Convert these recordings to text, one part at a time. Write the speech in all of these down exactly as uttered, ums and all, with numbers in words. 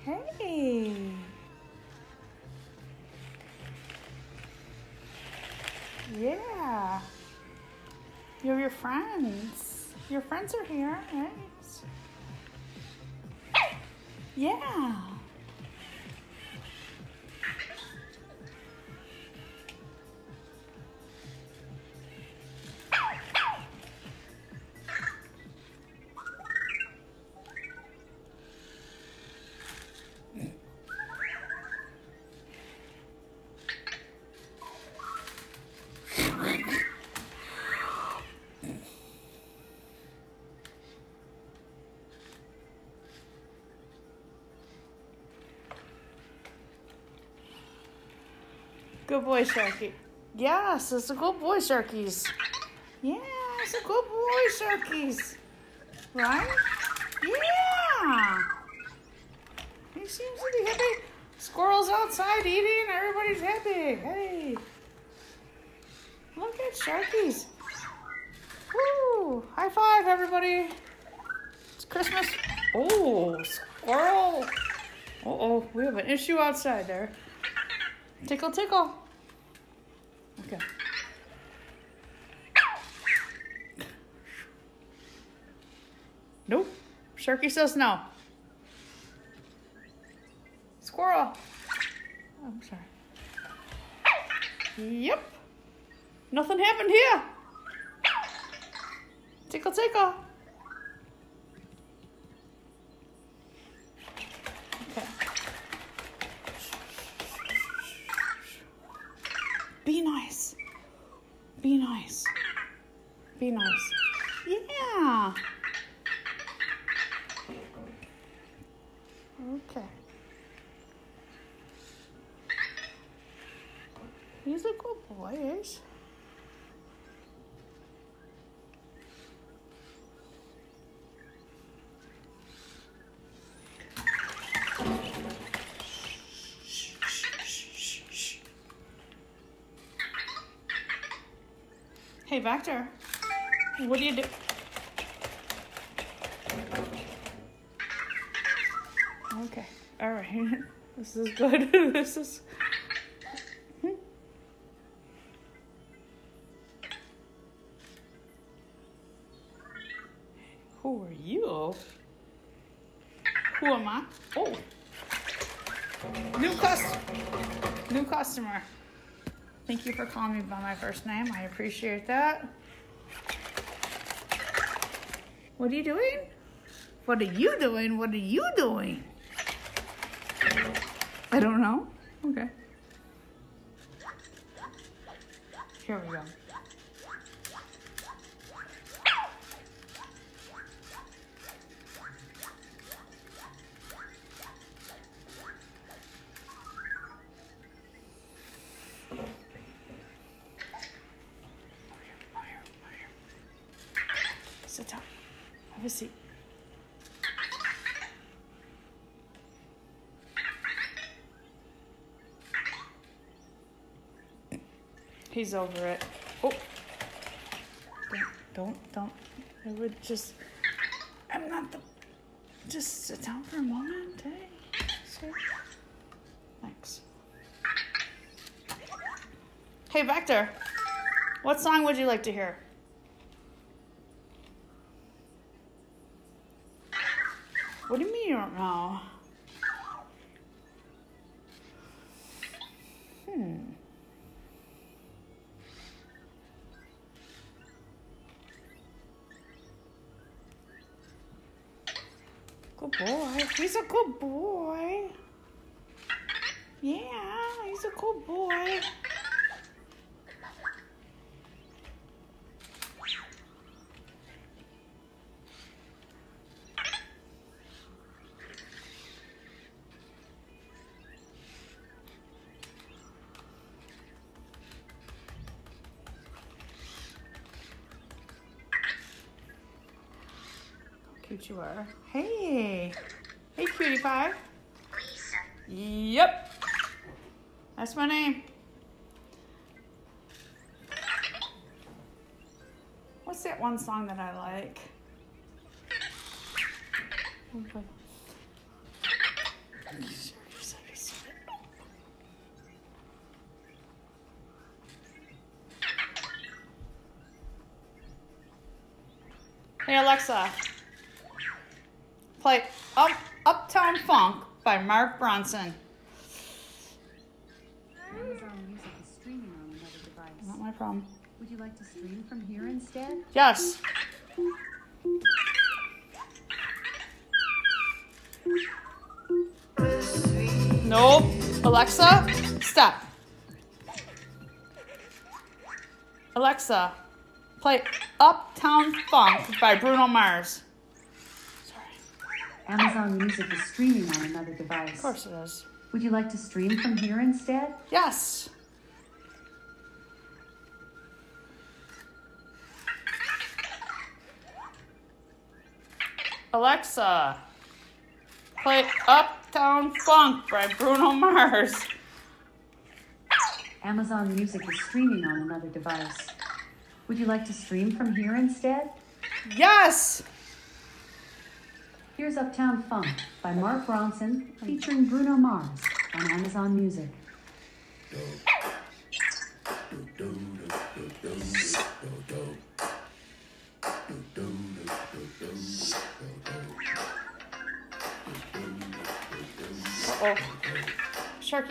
Hey. Yeah. You have your friends. Your friends are here. Nice. Yeah. Good boy, Sharky. Yes, it's a good boy, Sharkies. Yeah, it's a good boy, Sharkies. Right? Yeah. He seems to be happy. Squirrels outside eating. Everybody's happy. Hey. Look at Sharkies. Woo. High five, everybody. It's Christmas. Oh, squirrel. Uh-oh, we have an issue outside there. Tickle, tickle. Okay. Nope. Sharky says no. Squirrel. Oh, I'm sorry. Yep. Nothing happened here. Tickle, tickle. Okay. Be nice. Be nice. Be nice. Yeah. Okay. He's a good boy, is. Hey, Vector, what do you do? Okay, all right. This is good. This is... Who are you? Who am I? Oh, new customer. New customer. Thank you for calling me by my first name. I appreciate that. What are you doing? What are you doing? What are you doing? I don't know. Okay. Here we go. Sit down. Have a seat. He's over it. Oh. Don't, don't, don't. I would just, I'm not the, just sit down for a moment. Hey, sir. Thanks. Hey, Vector. What song would you like to hear? What do you mean you don't know? Hmm. Good boy. He's a good boy. Yeah, he's a good boy. Cute you are. Hey. Hey, cutie pie. Lisa. Yep. That's my name. What's that one song that I like? Hey Alexa, play Up Uptown Funk by Mark Ronson. Amazon Music is streaming on another device. Not my problem. Would you like to stream from here instead? Yes. Nope. Alexa, stop. Alexa, play Uptown Funk by Bruno Mars. Sorry. Amazon Music is streaming on another device. Of course it is. Would you like to stream from here instead? Yes. Alexa, play Uptown Funk by Bruno Mars. Amazon Music is streaming on another device. Would you like to stream from here instead? Yes. Here's Uptown Funk by Mark Ronson featuring Bruno Mars on Amazon Music. Uh-oh. Sharky.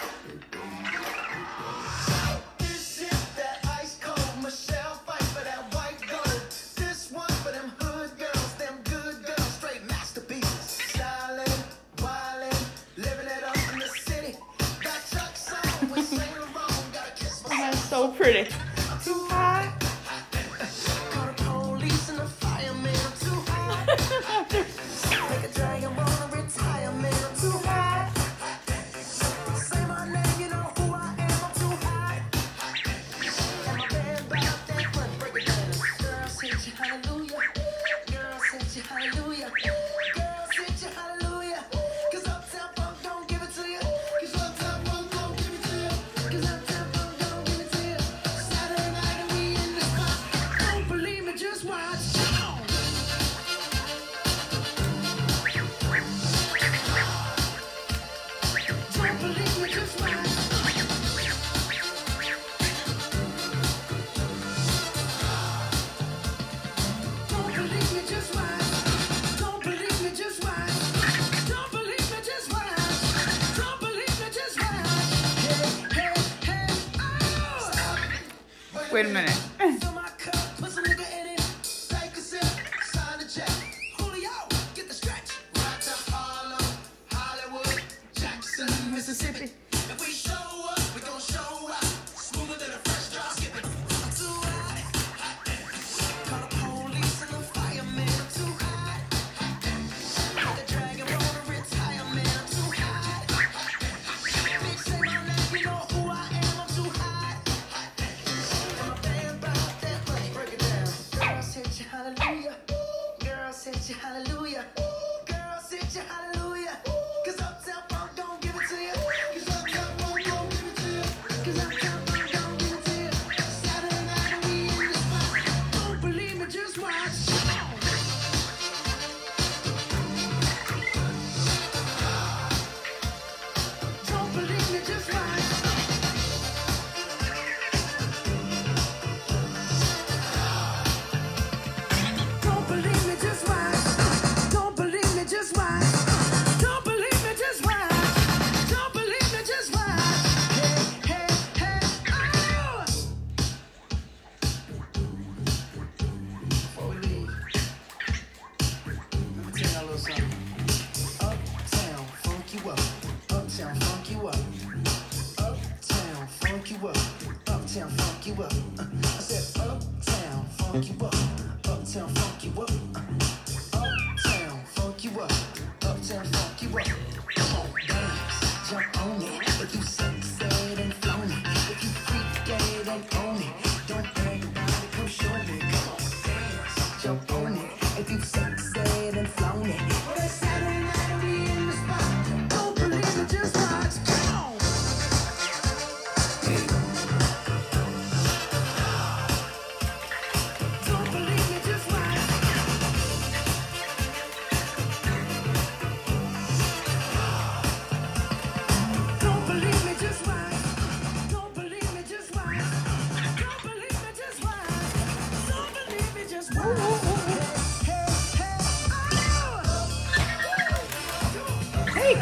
This is that ice cold Michelle fight for that white gold. This one for them hood girls, them good girls, straight masterpieces. Stylin', wildin', living it up in the city. That Chuck song with Saint Laurent, gotta kiss my That's so pretty. I'm too high. Call the police and the fireman, I'm too high. Make a dragon wanna retire, man, I'm too high. Say my name, you know who I am, I'm too high. And my band bought that one, break it down. Girls hit you, hallelujah. Girls hit you, hallelujah. Girls hit you, hallelujah. 'Cause Uptown Funk don't give it to you. 'Cause Uptown Funk don't give it to you. 'Cause Uptown Funk don't give it to you. Saturday night and we in the spot. Don't believe me, just watch. Don't believe me, just watch. Don't believe me, just watch. Don't believe me, just watch. Don't believe me, just watch. Don't believe me, just watch. Hey, hey, hey, oh! Wait a minute. Fill my cup, put some nigga in it. Take a sip, sign the check. Julio, get the stretch. Right to Harlem, Hollywood, Jackson, Mississippi. If we show up, we gon' show out. Smoother than a fresh drop. Skip it. I'm too hot. Call the police and the fireman. I'm too hot. Like a dragon wanna retire, man. I'm too hot. Bitch, say my name, you know who I am. I'm too hot. And my band bought that money. Break it down. Girls hit you, hallelujah. Girls hit you, hallelujah. Girls hit you, hallelujah. 'Cause Uptown Funk don't give it to you. 'Cause Uptown Funk don't give it to you. 'Cause Uptown Funk don't give it to you. Saturday night and we in the spot. Don't believe me, just watch. Don't believe me, just watch. Don't believe me, just watch. Don't believe me, just watch.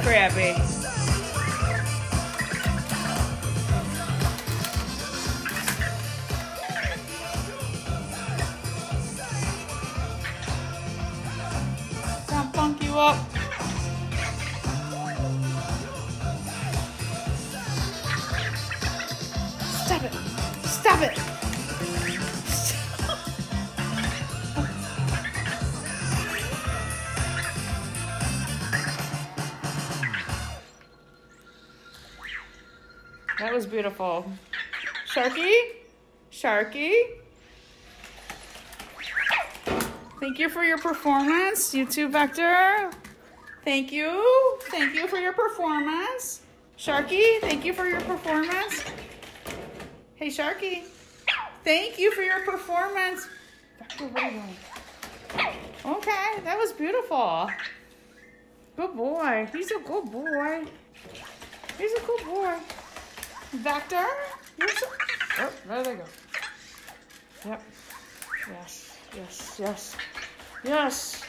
Grabby. Don't funk you up. Stop it. Stop it. That was beautiful. Sharky? Sharky? Thank you for your performance, you too, Vector. Thank you. Thank you for your performance. Sharky, thank you for your performance. Hey, Sharky. Thank you for your performance. Vector, what are you doing? Okay, that was beautiful. Good boy. He's a good boy. He's a good boy. Vector? You're so... Oh, there they go. Yep. Yes, yes, yes. Yes.